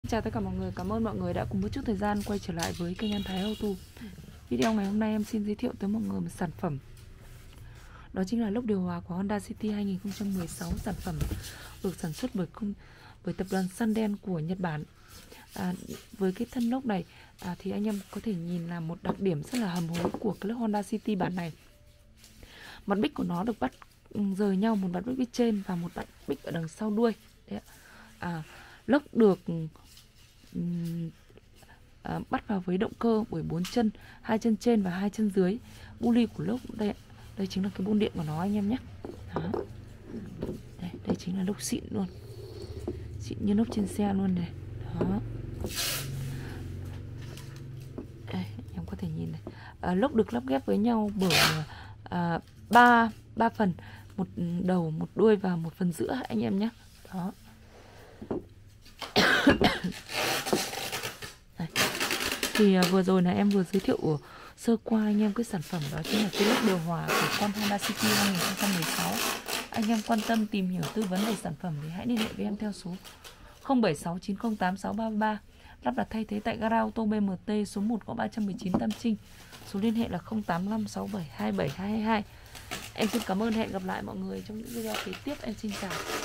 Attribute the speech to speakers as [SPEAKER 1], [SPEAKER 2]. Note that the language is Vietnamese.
[SPEAKER 1] Chào tất cả mọi người, cảm ơn mọi người đã cùng một chút thời gian quay trở lại với kênh An Thái Auto. Video ngày hôm nay em xin giới thiệu tới mọi người một sản phẩm. Đó chính là lốc điều hòa của Honda City 2016. Sản phẩm được sản xuất bởi tập đoàn Sanden của Nhật Bản. Với cái thân lốc này thì anh em có thể nhìn là một đặc điểm rất là hầm hố của cái lốc Honda City bản này. Mặt bích của nó được bắt rời nhau, một mặt bích trên và một mặt bích ở đằng sau đuôi. Đấy ạ. Lốc được bắt vào với động cơ bởi 4 chân, 2 chân trên và 2 chân dưới. Bu li của lốc đây chính là cái bôn điện của nó anh em nhé. Đây chính là lốc xịn luôn, xịn như lốc trên xe luôn này. Đó. Đây, anh em có thể nhìn này. Lốc được lắp ghép với nhau bởi ba phần, một đầu, một đuôi và một phần giữa anh em nhé. Đó. Thì vừa rồi là em vừa giới thiệu sơ qua anh em cái sản phẩm, đó chính là cái lốc điều hòa của con Honda City 2016. Anh em quan tâm tìm hiểu tư vấn về sản phẩm thì hãy liên hệ với em theo số 0769086333, lắp đặt thay thế tại gara ô tô BMT số 1 ngõ 319 Tam Trinh. Số liên hệ là 0856727222. Em xin cảm ơn, hẹn gặp lại mọi người trong những video kế tiếp. Em xin chào.